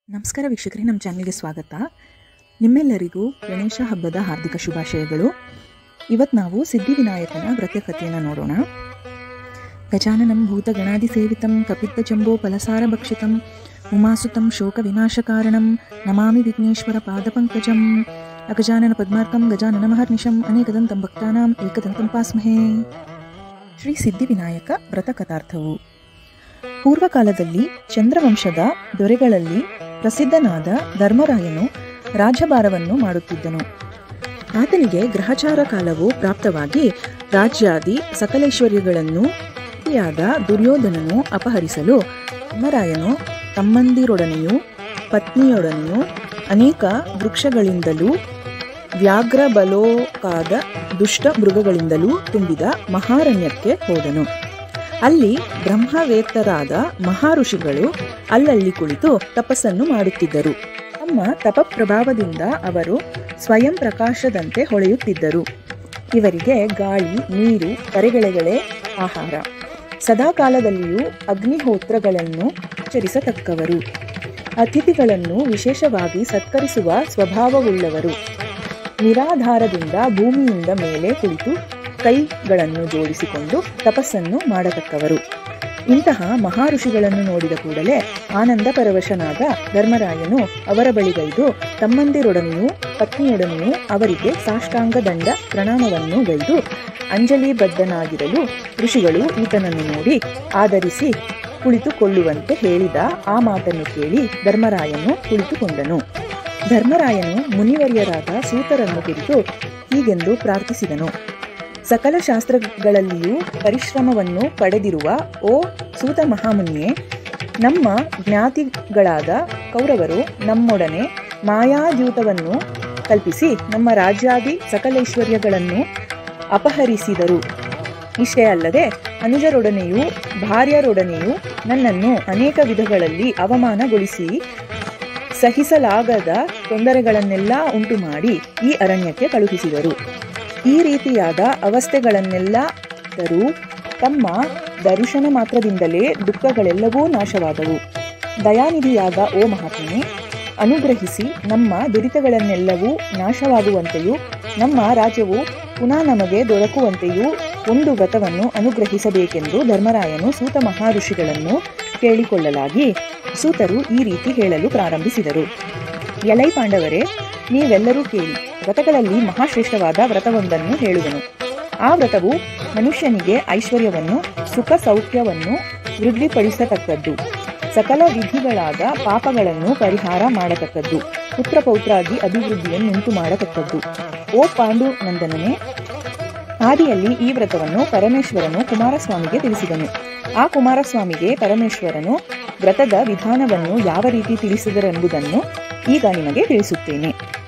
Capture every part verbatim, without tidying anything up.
ನಮಸ್ಕಾರ ವೀಕ್ಷಕರೇ, ನಮ್ಮ ಚಾನೆಲ್ಗೆ ಸ್ವಾಗತ. ನಿಮ್ಮೆಲ್ಲರಿಗೂ ಗಣೇಶ ಹಬ್ಬದ ಹಾರ್ದಿಕ ಶುಭಾಶಯಗಳು. ಇವತ್ತು ನಾವು ಸಿದ್ಧಿವಿನಾಯಕನ ವ್ರತಕಥೆಯನ್ನು ನೋಡೋಣ. ಗಜಾನನಂ ಭೂತ ಗಣಾದಿ ಸೇವಿತಂ ಕಪಿತ್ತ ಜಂಬೋ ಫಲಸಾರ ಭಕ್ಷಿತಂ ಉಮಾಸುತಂ ಶೋಕ ವಿನಾಶಕಾರಣಂ ನಮಾಮಿ ವಿಘ್ನೇಶ್ವರ ಪಾದಪಂಕಜಂ ಅಗಜಾನನ ಪದ್ಮಾರ್ಕಂ ಗಜಾನನ ಮಹರ್ನಿಶಂ ಅನೇಕದಂತಂ ಭಕ್ತಾನಾಂ ಏಕದಂತಂ ಪಾಸ್ಮಹೇ. ಶ್ರೀ ಸಿದ್ಧಿವಿನಾಯಕ ವ್ರತಕಥಾರ್ಥವು ಪೂರ್ವಕಾಲದಲ್ಲಿ ಚಂದ್ರವಂಶದ ದೊರೆಗಳಲ್ಲಿ ಪ್ರಸಿದ್ಧನಾದ ಧರ್ಮರಾಯನು ರಾಜ್ಯಭಾರವನ್ನು ಮಾಡುತ್ತಿದ್ದನು. ಆತನಿಗೆ ಗ್ರಹಚಾರ ಕಾಲವು ಪ್ರಾಪ್ತವಾಗಿ ರಾಜ್ಯಾದಿ ಸಕಲೈಶ್ವರ್ಯಗಳನ್ನು ಯಾದ ದುರ್ಯೋಧನನು ಅಪಹರಿಸಲು ಧರ್ಮರಾಯನು ತಮ್ಮಂದಿರೊಡನೆಯೂ ಪತ್ನಿಯೊಡನೆಯೂ ಅನೇಕ ವೃಕ್ಷಗಳಿಂದಲೂ ವ್ಯಾಘ್ರ ಬಲೋಕಾದ ದುಷ್ಟ ಮೃಗಗಳಿಂದಲೂ ತುಂಬಿದ ಮಹಾರಣ್ಯಕ್ಕೆ ಹೋದನು. ಅಲ್ಲಿ ಬ್ರಹ್ಮವೇತ್ತರಾದ ಮಹಾಋಷಿಗಳು ಅಲ್ಲಲ್ಲಿ ಕುಳಿತು ತಪಸ್ಸನ್ನು ಮಾಡುತ್ತಿದ್ದರು. ತಮ್ಮ ತಪಪ್ರಭಾವದಿಂದ ಅವರು ಸ್ವಯಂ ಪ್ರಕಾಶದಂತೆ ಹೊಳೆಯುತ್ತಿದ್ದರು. ಇವರಿಗೆ ಗಾಳಿ, ನೀರು, ತರೆಗೆಳೆಗಳೇ ಆಹಾರ. ಸದಾಕಾಲದಲ್ಲಿಯೂ ಅಗ್ನಿಹೋತ್ರಗಳನ್ನು ಆಚರಿಸತಕ್ಕವರು. ಅತಿಥಿಗಳನ್ನು ವಿಶೇಷವಾಗಿ ಸತ್ಕರಿಸುವ ಸ್ವಭಾವವುಳ್ಳವರು. ನಿರಾಧಾರದಿಂದ ಭೂಮಿಯಿಂದ ಮೇಲೆ ಕುಳಿತು ಕೈಗಳನ್ನು ಜೋಡಿಸಿಕೊಂಡು ತಪಸ್ಸನ್ನು ಮಾಡತಕ್ಕವರು. ಇಂತಹ ಮಹಾಋಷಿಗಳನ್ನು ನೋಡಿದ ಕೂಡಲೇ ಆನಂದ ಪರವಶನಾದ ಧರ್ಮರಾಯನು ಅವರ ಬಳಿಗೈದು ತಮ್ಮಂದಿರೊಡನೆಯೂ ಪತ್ನಿಯೊಡನೆಯೂ ಅವರಿಗೆ ಸಾಷ್ಟಾಂಗ ದಂಡ ಪ್ರಣಾಮವನ್ನು ಗೈದು ಅಂಜಲಿಬದ್ಧನಾಗಿರಲು ಋಷಿಗಳು ಈತನನ್ನು ನೋಡಿ ಆದರಿಸಿ ಕುಳಿತುಕೊಳ್ಳುವಂತೆ ಹೇಳಿದ ಆ ಮಾತನ್ನು ಕೇಳಿ ಧರ್ಮರಾಯನು ಕುಳಿತುಕೊಂಡನು. ಧರ್ಮರಾಯನು ಮುನಿವರ್ಯರಾದ ಸೂತರನ್ನು ಕುರಿತು ಹೀಗೆಂದು ಪ್ರಾರ್ಥಿಸಿದನು. ಸಕಲ ಶಾಸ್ತ್ರಗಳಲ್ಲಿಯೂ ಪರಿಶ್ರಮವನ್ನು ಪಡೆದಿರುವ ಓ ಸೂತ ಮಹಾಮುನಿಯೇ, ನಮ್ಮ ಜ್ಞಾತಿಗಳಾದ ಕೌರವರು ನಮ್ಮೊಡನೆ ಮಾಯಾದ್ಯೂತವನ್ನು ಕಲ್ಪಿಸಿ ನಮ್ಮ ರಾಜ್ಯಾದಿ ಸಕಲೈಶ್ವರ್ಯಗಳನ್ನು ಅಪಹರಿಸಿದರು. ಇಷ್ಟೇ ಅಲ್ಲದೆ ಅನುಜರೊಡನೆಯೂ ಭಾರ್ಯರೊಡನೆಯೂ ನನ್ನನ್ನು ಅನೇಕ ವಿಧಗಳಲ್ಲಿ ಅವಮಾನಗೊಳಿಸಿ ಸಹಿಸಲಾಗದ ತೊಂದರೆಗಳನ್ನೆಲ್ಲ ಉಂಟು ಮಾಡಿ ಈ ಅರಣ್ಯಕ್ಕೆ ಕಳುಹಿಸಿದರು. ಈ ರೀತಿಯಾದ ಅವಸ್ಥೆಗಳನ್ನೆಲ್ಲರೂ ತಮ್ಮ ದರ್ಶನ ಮಾತ್ರದಿಂದಲೇ ದುಃಖಗಳೆಲ್ಲವೂ ನಾಶವಾದವು. ದಯಾನಿಧಿಯಾದ ಓ ಮಹಾತ್ಮನೇ, ಅನುಗ್ರಹಿಸಿ ನಮ್ಮ ದುರಿತಗಳನ್ನೆಲ್ಲವೂ ನಾಶವಾಗುವಂತೆಯೂ ನಮ್ಮ ರಾಜ್ಯವು ಪುನಃ ನಮಗೆ ದೊರಕುವಂತೆಯೂ ಒಂದು ವ್ರತವನ್ನು ಅನುಗ್ರಹಿಸಬೇಕೆಂದು ಧರ್ಮರಾಯನು ಸೂತ ಮಹಾಋಷಿಗಳನ್ನು ಕೇಳಿಕೊಳ್ಳಲಾಗಿ ಸೂತರು ಈ ರೀತಿ ಹೇಳಲು ಪ್ರಾರಂಭಿಸಿದರು. ಎಲೈ ಪಾಂಡವರೇ, ನೀವೆಲ್ಲರೂ ಕೇಳಿ. ವ್ರತಗಳಲ್ಲಿ ಮಹಾಶ್ರೇಷ್ಠವಾದ ವ್ರತವೊಂದನ್ನು ಹೇಳುವನು. ಆ ವ್ರತವು ಮನುಷ್ಯನಿಗೆ ಐಶ್ವರ್ಯವನ್ನು, ಸುಖ ಸೌಖ್ಯವನ್ನು ವೃದ್ಧಿಪಡಿಸತಕ್ಕದ್ದು, ಸಕಲ ವಿಧಿಗಳಾದ ಪಾಪಗಳನ್ನು ಪರಿಹಾರ ಮಾಡತಕ್ಕದ್ದು, ಪುತ್ರ ಪೌತ್ರಾದಿ ಅಭಿವೃದ್ಧಿಯನ್ನುಂಟು ಮಾಡತಕ್ಕದ್ದು. ಓ ಪಾಂಡುನಂದನನೇ, ಆದಿಯಲ್ಲಿ ಈ ವ್ರತವನ್ನು ಪರಮೇಶ್ವರನು ಕುಮಾರಸ್ವಾಮಿಗೆ ತಿಳಿಸಿದನು. ಆ ಕುಮಾರಸ್ವಾಮಿಗೆ ಪರಮೇಶ್ವರನು ವ್ರತದ ವಿಧಾನವನ್ನು ಯಾವ ರೀತಿ ತಿಳಿಸಿದರೆಂಬುದನ್ನು ಈಗ ನಿಮಗೆ ತಿಳಿಸುತ್ತೇನೆ.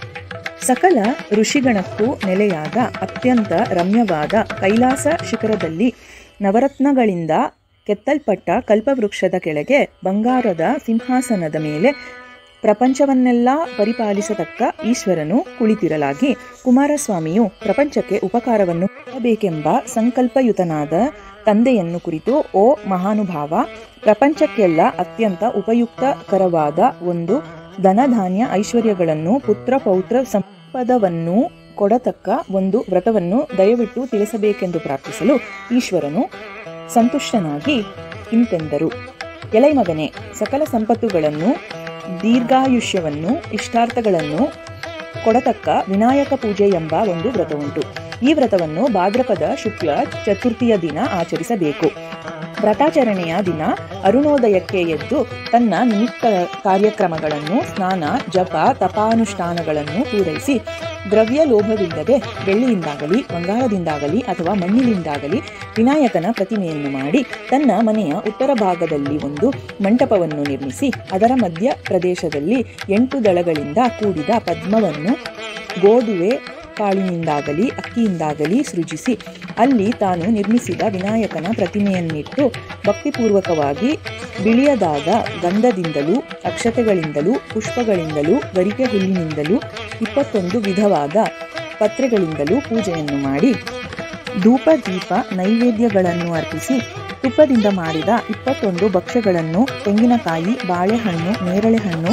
ಸಕಲ ಋಷಿಗಣಕ್ಕೂ ನೆಲೆಯಾದ ಅತ್ಯಂತ ರಮ್ಯವಾದ ಕೈಲಾಸ ಶಿಖರದಲ್ಲಿ ನವರತ್ನಗಳಿಂದ ಕೆತ್ತಲ್ಪಟ್ಟ ಕಲ್ಪವೃಕ್ಷದ ಕೆಳಗೆ ಬಂಗಾರದ ಸಿಂಹಾಸನದ ಮೇಲೆ ಪ್ರಪಂಚವನ್ನೆಲ್ಲ ಪರಿಪಾಲಿಸತಕ್ಕ ಈಶ್ವರನು ಕುಳಿತಿರಲಾಗಿ ಕುಮಾರಸ್ವಾಮಿಯು ಪ್ರಪಂಚಕ್ಕೆ ಉಪಕಾರವನ್ನು ಮಾಡಬೇಕೆಂಬ ಸಂಕಲ್ಪಯುತನಾದ ತಂದೆಯನ್ನು ಕುರಿತು, ಓ ಮಹಾನುಭಾವ, ಪ್ರಪಂಚಕ್ಕೆಲ್ಲ ಅತ್ಯಂತ ಉಪಯುಕ್ತಕರವಾದ ಒಂದು ಧನಧಾನ್ಯ ಐಶ್ವರ್ಯಗಳನ್ನು ಪುತ್ರ ಪೌತ್ರ ಸಂಪದವನ್ನು ಕೊಡತಕ್ಕ ಒಂದು ವ್ರತವನ್ನು ದಯವಿಟ್ಟು ತಿಳಿಸಬೇಕೆಂದು ಪ್ರಾರ್ಥಿಸಲು ಈಶ್ವರನು ಸಂತುಷ್ಟನಾಗಿ ಇಂತೆಂದರು. ಎಲೈ ಮಗನೇ, ಸಕಲ ಸಂಪತ್ತುಗಳನ್ನು, ದೀರ್ಘಾಯುಷ್ಯವನ್ನು, ಇಷ್ಟಾರ್ಥಗಳನ್ನು ಕೊಡತಕ್ಕ ವಿನಾಯಕ ಪೂಜೆ ಎಂಬ ಒಂದು ವ್ರತವುಂಟು. ಈ ವ್ರತವನ್ನು ಭಾದ್ರಪದ ಶುಕ್ಲ ಚತುರ್ಥಿಯ ದಿನ ಆಚರಿಸಬೇಕು. ವ್ರತಾಚರಣೆಯ ದಿನ ಅರುಣೋದಯಕ್ಕೆ ಎದ್ದು ತನ್ನ ನಿಮಿತ್ತ ಕಾರ್ಯಕ್ರಮಗಳನ್ನು, ಸ್ನಾನ, ಜಪ, ತಪಾನುಷ್ಠಾನಗಳನ್ನು ಪೂರೈಸಿ ದ್ರವ್ಯ ಲೋಭವಿಲ್ಲದೆ ಬೆಳ್ಳಿಯಿಂದಾಗಲಿ ಬಂಗಾರದಿಂದಾಗಲಿ ಅಥವಾ ಮಣ್ಣಿನಿಂದಾಗಲಿ ವಿನಾಯಕನ ಪ್ರತಿಮೆಯನ್ನು ಮಾಡಿ ತನ್ನ ಮನೆಯ ಉತ್ತರ ಭಾಗದಲ್ಲಿ ಒಂದು ಮಂಟಪವನ್ನು ನಿರ್ಮಿಸಿ ಅದರ ಮಧ್ಯ ಪ್ರದೇಶದಲ್ಲಿ ಎಂಟು ದಳಗಳಿಂದ ಕೂಡಿದ ಪದ್ಮವನ್ನು ಗೋಧುವೆ ಕಾಳಿನಿಂದಾಗಲಿ ಅಕ್ಕಿಯಿಂದಾಗಲಿ ಸೃಜಿಸಿ ಅಲ್ಲಿ ತಾನು ನಿರ್ಮಿಸಿದ ವಿನಾಯಕನ ಪ್ರತಿಮೆಯನ್ನಿಟ್ಟು ಭಕ್ತಿಪೂರ್ವಕವಾಗಿ ಬಿಳಿಯದಾದ ಗಂಧದಿಂದಲೂ ಅಕ್ಷತೆಗಳಿಂದಲೂ ಪುಷ್ಪಗಳಿಂದಲೂ ಗರಿಕೆ ಹುಲ್ಲಿನಿಂದಲೂ ಇಪ್ಪತ್ತೊಂದು ವಿಧವಾದ ಪತ್ರೆಗಳಿಂದಲೂ ಪೂಜೆಯನ್ನು ಮಾಡಿ ಧೂಪ ದೀಪ ನೈವೇದ್ಯಗಳನ್ನು ಅರ್ಪಿಸಿ ತುಪ್ಪದಿಂದ ಮಾಡಿದ ಇಪ್ಪತ್ತೊಂದು ಭಕ್ಷ್ಯಗಳನ್ನು ತೆಂಗಿನಕಾಯಿ, ಬಾಳೆಹಣ್ಣು, ನೇರಳೆಹಣ್ಣು,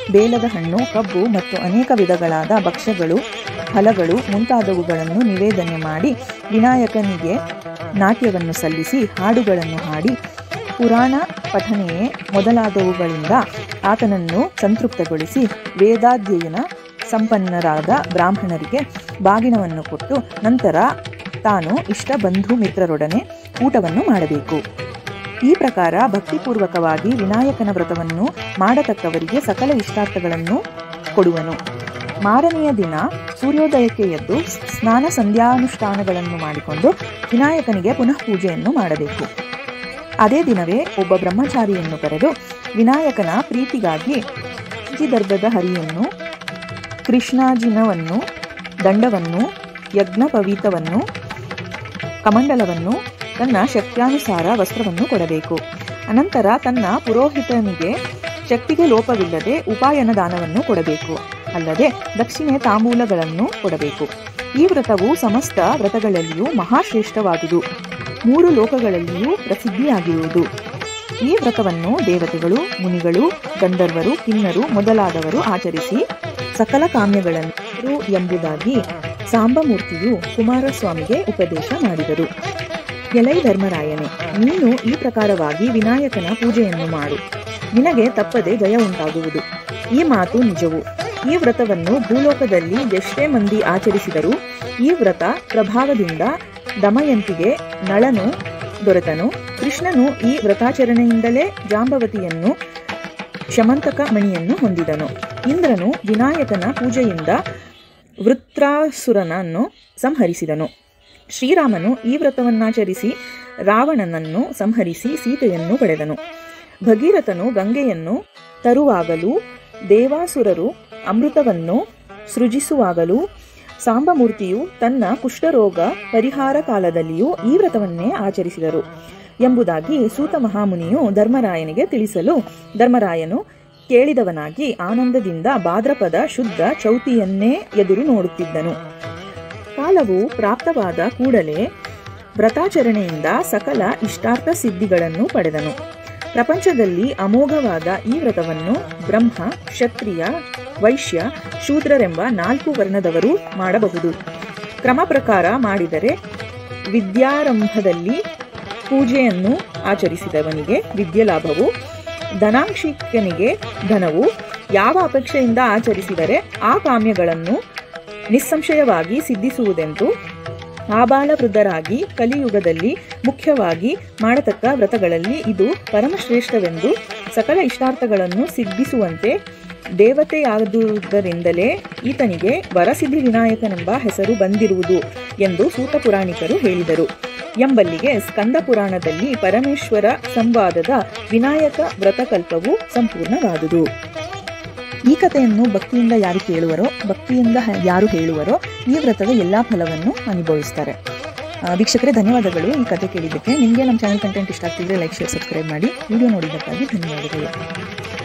ಬೇಲದ ಹಣ್ಣು, ಕಬ್ಬು ಮತ್ತು ಅನೇಕ ವಿಧಗಳಾದ ಭಕ್ಷ್ಯಗಳು, ಫಲಗಳು ಮುಂತಾದವುಗಳನ್ನು ನಿವೇದನೆ ಮಾಡಿ ವಿನಾಯಕನಿಗೆ ನಾಟ್ಯವನ್ನು ಸಲ್ಲಿಸಿ ಹಾಡುಗಳನ್ನು ಹಾಡಿ ಪುರಾಣ ಪಠನೆಯೇ ಮೊದಲಾದವುಗಳಿಂದ ಆತನನ್ನು ಸಂತೃಪ್ತಗೊಳಿಸಿ ವೇದಾಧ್ಯಯನ ಸಂಪನ್ನರಾದ ಬ್ರಾಹ್ಮಣರಿಗೆ ಬಾಗಿನವನ್ನು ಕೊಟ್ಟು ನಂತರ ತಾನು ಇಷ್ಟ ಬಂಧು ಮಿತ್ರರೊಡನೆ ಊಟವನ್ನು ಮಾಡಬೇಕು. ಈ ಪ್ರಕಾರ ಭಕ್ತಿಪೂರ್ವಕವಾಗಿ ವಿನಾಯಕನ ವ್ರತವನ್ನು ಮಾಡತಕ್ಕವರಿಗೆ ಸಕಲ ಇಷ್ಟಾರ್ಥಗಳನ್ನು ಕೊಡುವನು. ಮಾರನೆಯ ದಿನ ಸೂರ್ಯೋದಯಕ್ಕೆ ಎದ್ದು ಸ್ನಾನ ಸಂಧ್ಯಾನುಷ್ಠಾನಗಳನ್ನು ಮಾಡಿಕೊಂಡು ವಿನಾಯಕನಿಗೆ ಪುನಃ ಪೂಜೆಯನ್ನು ಮಾಡಬೇಕು. ಅದೇ ದಿನವೇ ಒಬ್ಬ ಬ್ರಹ್ಮಚಾರಿಯನ್ನು ಕರೆದು ವಿನಾಯಕನ ಪ್ರೀತಿಗಾಗಿ ದರ್ಭದ ಹರಿಯನ್ನು, ಕೃಷ್ಣಾಜಿನವನ್ನು, ದಂಡವನ್ನು, ಯಜ್ಞಪವೀತವನ್ನು, ಕಮಂಡಲವನ್ನು, ತನ್ನ ಶಕ್ತ್ಯಾನುಸಾರ ವಸ್ತ್ರವನ್ನು ಕೊಡಬೇಕು. ಅನಂತರ ತನ್ನ ಪುರೋಹಿತನಿಗೆ ಶಕ್ತಿಗೆ ಲೋಪವಿಲ್ಲದೆ ಉಪಾಯನ ದಾನವನ್ನು ಕೊಡಬೇಕು. ಅಲ್ಲದೆ ದಕ್ಷಿಣೆ ತಾಂಬೂಲಗಳನ್ನು ಕೊಡಬೇಕು. ಈ ವ್ರತವು ಸಮಸ್ತ ವ್ರತಗಳಲ್ಲಿಯೂ ಮಹಾಶ್ರೇಷ್ಠವಾದುದು, ಮೂರು ಲೋಕಗಳಲ್ಲಿಯೂ ಪ್ರಸಿದ್ಧಿಯಾಗಿರುವುದು. ಈ ವ್ರತವನ್ನು ದೇವತೆಗಳು, ಮುನಿಗಳು, ಗಂಧರ್ವರು, ಕಿನ್ನರು ಮೊದಲಾದವರು ಆಚರಿಸಿ ಸಕಲ ಕಾಮ್ಯಗಳನ್ನು ಎಂಬುದಾಗಿ ಸಾಂಬಮೂರ್ತಿಯು ಕುಮಾರಸ್ವಾಮಿಗೆ ಉಪದೇಶ ಮಾಡಿದರು. ಎಲೈ ಧರ್ಮರಾಯನೇ, ನೀನು ಈ ಪ್ರಕಾರವಾಗಿ ವಿನಾಯಕನ ಪೂಜೆಯನ್ನು ಮಾಡು, ನಿನಗೆ ತಪ್ಪದೆ ಜಯ ಉಂಟಾಗುವುದು. ಈ ಮಾತು ನಿಜವು. ಈ ವ್ರತವನ್ನು ಭೂಲೋಕದಲ್ಲಿ ಎಷ್ಟೇ ಮಂದಿ ಆಚರಿಸಿದರೂ ಈ ವ್ರತ ಪ್ರಭಾವದಿಂದ ದಮಯಂತಿಗೆ ನಳನು ದೊರೆತನು. ಕೃಷ್ಣನು ಈ ವ್ರತಾಚರಣೆಯಿಂದಲೇ ಜಾಂಬವತಿಯನ್ನು ಶಮಂತಕ ಮಣಿಯನ್ನು ಹೊಂದಿದನು. ಇಂದ್ರನು ವಿನಾಯಕನ ಪೂಜೆಯಿಂದ ವೃತ್ರಾಸುರನನ್ನು ಸಂಹರಿಸಿದನು. ಶ್ರೀರಾಮನು ಈ ವ್ರತವನ್ನಾಚರಿಸಿ ರಾವಣನನ್ನು ಸಂಹರಿಸಿ ಸೀತೆಯನ್ನು ಪಡೆದನು. ಭಗೀರಥನು ಗಂಗೆಯನ್ನು ತರುವಾಗಲೂ, ದೇವಾಸುರರು ಅಮೃತವನ್ನು ಸೃಜಿಸುವಾಗಲೂ, ಸಾಂಬಮೂರ್ತಿಯು ತನ್ನ ಕುಷ್ಠರೋಗ ಪರಿಹಾರ ಕಾಲದಲ್ಲಿಯೂ ಈ ವ್ರತವನ್ನೇ ಆಚರಿಸಿದರು ಎಂಬುದಾಗಿ ಸೂತ ಮಹಾಮುನಿಯು ಧರ್ಮರಾಯನಿಗೆ ತಿಳಿಸಲು ಧರ್ಮರಾಯನು ಕೇಳಿದವನಾಗಿ ಆನಂದದಿಂದ ಭಾದ್ರಪದ ಶುದ್ಧ ಚೌತಿಯನ್ನೇ ಎದುರು ನೋಡುತ್ತಿದ್ದನು. ಕಾಲವು ಪ್ರಾಪ್ತವಾದ ಕೂಡಲೇ ವ್ರತಾಚರಣೆಯಿಂದ ಸಕಲ ಇಷ್ಟಾರ್ಥ ಸಿದ್ಧಿಗಳನ್ನು ಪಡೆದನು. ಪ್ರಪಂಚದಲ್ಲಿ ಅಮೋಘವಾದ ಈ ವ್ರತವನ್ನು ಬ್ರಹ್ಮ, ಕ್ಷತ್ರಿಯ, ವೈಶ್ಯ, ಶೂದ್ರರೆಂಬ ನಾಲ್ಕು ವರ್ಣದವರು ಮಾಡಬಹುದು. ಕ್ರಮ ಪ್ರಕಾರ ಮಾಡಿದರೆ ವಿದ್ಯಾರಂಭದಲ್ಲಿ ಪೂಜೆಯನ್ನು ಆಚರಿಸಿದವನಿಗೆ ವಿದ್ಯೆ ಲಾಭವು, ಧನಾಂಶಿಕನಿಗೆ ಧನವು, ಯಾವ ಅಪೇಕ್ಷೆಯಿಂದ ಆಚರಿಸಿದರೆ ಆ ಕಾಮ್ಯಗಳನ್ನು ನಿಸ್ಸಂಶಯವಾಗಿ ಸಿದ್ಧಿಸುವುದೆಂದು ಆಬಾಲವೃದ್ಧರಾಗಿ ಕಲಿಯುಗದಲ್ಲಿ ಮುಖ್ಯವಾಗಿ ಮಾಡತಕ್ಕ ವ್ರತಗಳಲ್ಲಿ ಇದು ಪರಮಶ್ರೇಷ್ಠವೆಂದು, ಸಕಲ ಇಷ್ಟಾರ್ಥಗಳನ್ನು ಸಿದ್ಧಿಸುವಂತೆ ದೇವತೆಯಾದುದರಿಂದಲೇ ಈತನಿಗೆ ವರಸಿದ್ಧಿ ವಿನಾಯಕನೆಂಬ ಹೆಸರು ಬಂದಿರುವುದು ಎಂದು ಸೂತ ಪುರಾಣಿಕರು ಹೇಳಿದರು ಎಂಬಲ್ಲಿಗೆ ಸ್ಕಂದ ಪುರಾಣದಲ್ಲಿ ಪರಮೇಶ್ವರ ಸಂವಾದದ ವಿನಾಯಕ ವ್ರತಕಲ್ಪವು ಸಂಪೂರ್ಣವಾದುದು. ಈ ಕಥೆಯನ್ನು ಭಕ್ತಿಯಿಂದ ಯಾರು ಕೇಳುವರೋ, ಭಕ್ತಿಯಿಂದ ಯಾರು ಹೇಳುವರೋ ಈ ವ್ರತದ ಎಲ್ಲ ಫಲವನ್ನು ಅನುಭವಿಸ್ತಾರೆ. ವೀಕ್ಷಕರೇ, ಧನ್ಯವಾದಗಳು ಈ ಕಥೆ ಕೇಳಿದ್ದಕ್ಕೆ. ನಿಮಗೆ ನಮ್ಮ ಚಾನಲ್ ಕಂಟೆಂಟ್ ಇಷ್ಟ ಆಗ್ತಿದ್ರೆ ಲೈಕ್, ಶೇರ್, ಸಬ್ಸ್ಕ್ರೈಬ್ ಮಾಡಿ. ವಿಡಿಯೋ ನೋಡಿದ್ದಕ್ಕಾಗಿ ಧನ್ಯವಾದಗಳು.